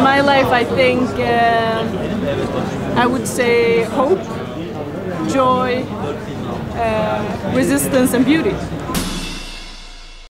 my life, I think I would say hope, joy, resistance and beauty.